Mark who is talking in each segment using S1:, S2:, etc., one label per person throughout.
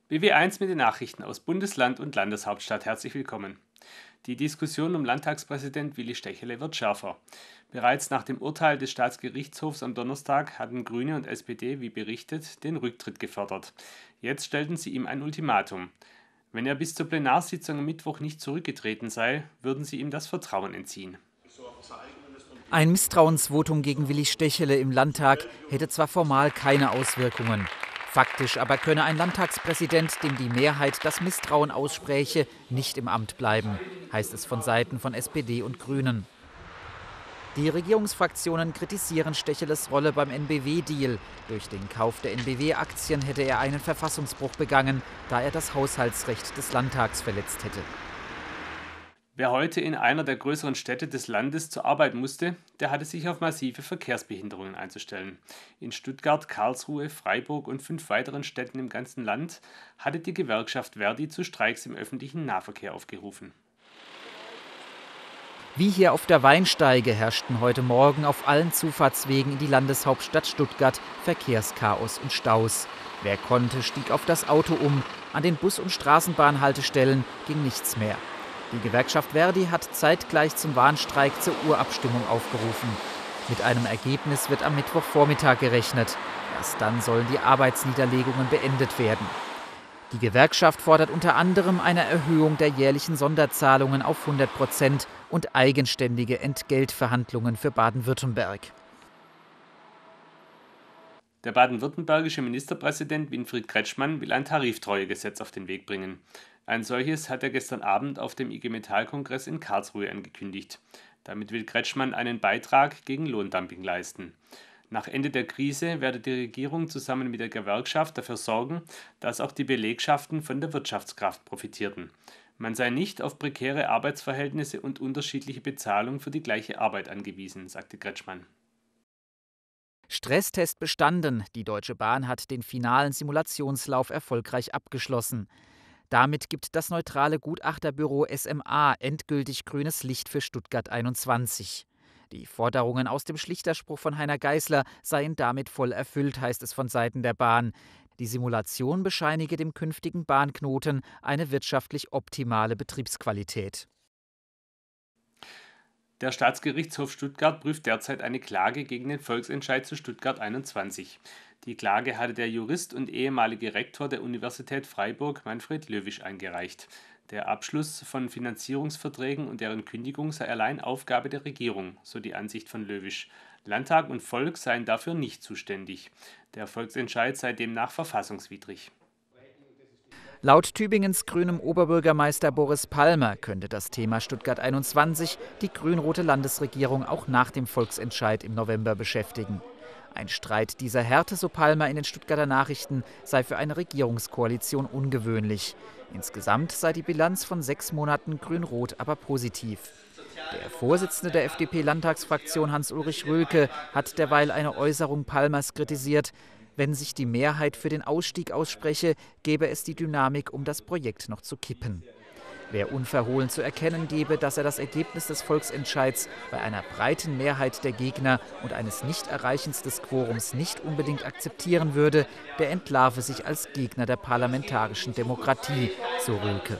S1: BW1 mit den Nachrichten aus Bundesland und Landeshauptstadt. Herzlich willkommen. Die Diskussion um Landtagspräsident Willi Stechele wird schärfer. Bereits nach dem Urteil des Staatsgerichtshofs am Donnerstag hatten Grüne und SPD, wie berichtet, den Rücktritt gefordert. Jetzt stellten sie ihm ein Ultimatum. Wenn er bis zur Plenarsitzung am Mittwoch nicht zurückgetreten sei, würden sie ihm das Vertrauen entziehen.
S2: Ein Misstrauensvotum gegen Willi Stechele im Landtag hätte zwar formal keine Auswirkungen. Faktisch aber könne ein Landtagspräsident, dem die Mehrheit das Misstrauen ausspräche, nicht im Amt bleiben, heißt es von Seiten von SPD und Grünen. Die Regierungsfraktionen kritisieren Stecheles Rolle beim NBW-Deal. Durch den Kauf der NBW-Aktien hätte er einen Verfassungsbruch begangen, da er das Haushaltsrecht des Landtags verletzt hätte.
S1: Wer heute in einer der größeren Städte des Landes zur Arbeit musste, der hatte sich auf massive Verkehrsbehinderungen einzustellen. In Stuttgart, Karlsruhe, Freiburg und 5 weiteren Städten im ganzen Land hatte die Gewerkschaft Verdi zu Streiks im öffentlichen Nahverkehr aufgerufen.
S2: Wie hier auf der Weinsteige herrschten heute Morgen auf allen Zufahrtswegen in die Landeshauptstadt Stuttgart Verkehrschaos und Staus. Wer konnte, stieg auf das Auto um. An den Bus- und Straßenbahnhaltestellen ging nichts mehr. Die Gewerkschaft Verdi hat zeitgleich zum Warnstreik zur Urabstimmung aufgerufen. Mit einem Ergebnis wird am Mittwochvormittag gerechnet. Erst dann sollen die Arbeitsniederlegungen beendet werden. Die Gewerkschaft fordert unter anderem eine Erhöhung der jährlichen Sonderzahlungen auf 100% und eigenständige Entgeltverhandlungen für Baden-Württemberg.
S1: Der baden-württembergische Ministerpräsident Winfried Kretschmann will ein Tariftreuegesetz auf den Weg bringen. Ein solches hat er gestern Abend auf dem IG Metall-Kongress in Karlsruhe angekündigt. Damit will Kretschmann einen Beitrag gegen Lohndumping leisten. Nach Ende der Krise werde die Regierung zusammen mit der Gewerkschaft dafür sorgen, dass auch die Belegschaften von der Wirtschaftskraft profitierten. Man sei nicht auf prekäre Arbeitsverhältnisse und unterschiedliche Bezahlung für die gleiche Arbeit angewiesen, sagte Kretschmann.
S2: Stresstest bestanden. Die Deutsche Bahn hat den finalen Simulationslauf erfolgreich abgeschlossen. Damit gibt das neutrale Gutachterbüro SMA endgültig grünes Licht für Stuttgart 21. Die Forderungen aus dem Schlichterspruch von Heiner Geißler seien damit voll erfüllt, heißt es von Seiten der Bahn. Die Simulation bescheinige dem künftigen Bahnknoten eine wirtschaftlich optimale Betriebsqualität.
S1: Der Staatsgerichtshof Stuttgart prüft derzeit eine Klage gegen den Volksentscheid zu Stuttgart 21. Die Klage hatte der Jurist und ehemalige Rektor der Universität Freiburg Manfred Löwisch eingereicht. Der Abschluss von Finanzierungsverträgen und deren Kündigung sei allein Aufgabe der Regierung, so die Ansicht von Löwisch. Landtag und Volk seien dafür nicht zuständig. Der Volksentscheid sei demnach verfassungswidrig.
S2: Laut Tübingens grünem Oberbürgermeister Boris Palmer könnte das Thema Stuttgart 21 die grün-rote Landesregierung auch nach dem Volksentscheid im November beschäftigen. Ein Streit dieser Härte, so Palmer in den Stuttgarter Nachrichten, sei für eine Regierungskoalition ungewöhnlich. Insgesamt sei die Bilanz von 6 Monaten grün-rot aber positiv. Der Vorsitzende der FDP-Landtagsfraktion Hans-Ulrich Rölke hat derweil eine Äußerung Palmers kritisiert. Wenn sich die Mehrheit für den Ausstieg ausspreche, gäbe es die Dynamik, um das Projekt noch zu kippen. Wer unverhohlen zu erkennen gebe, dass er das Ergebnis des Volksentscheids bei einer breiten Mehrheit der Gegner und eines Nichterreichens des Quorums nicht unbedingt akzeptieren würde, der entlarve sich als Gegner der parlamentarischen Demokratie, so Rölke.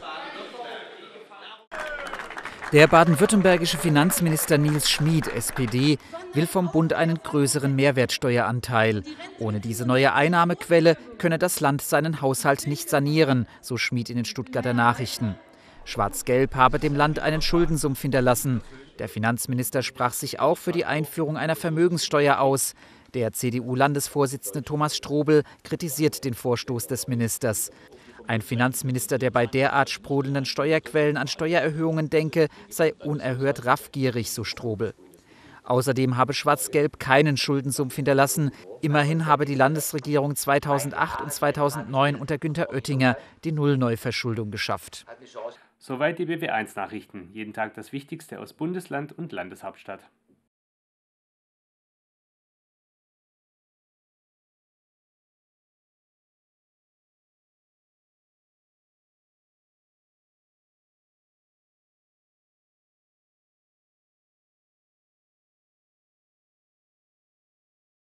S2: Der baden-württembergische Finanzminister Nils Schmid, SPD, will vom Bund einen größeren Mehrwertsteueranteil. Ohne diese neue Einnahmequelle könne das Land seinen Haushalt nicht sanieren, so Schmid in den Stuttgarter Nachrichten. Schwarz-Gelb habe dem Land einen Schuldensumpf hinterlassen. Der Finanzminister sprach sich auch für die Einführung einer Vermögenssteuer aus. Der CDU-Landesvorsitzende Thomas Strobel kritisiert den Vorstoß des Ministers. Ein Finanzminister, der bei derart sprudelnden Steuerquellen an Steuererhöhungen denke, sei unerhört raffgierig, so Strobel. Außerdem habe Schwarz-Gelb keinen Schuldensumpf hinterlassen. Immerhin habe die Landesregierung 2008 und 2009 unter Günther Oettinger die Nullneuverschuldung geschafft.
S1: Soweit die BW1 Nachrichten. Jeden Tag das Wichtigste aus Bundesland und Landeshauptstadt.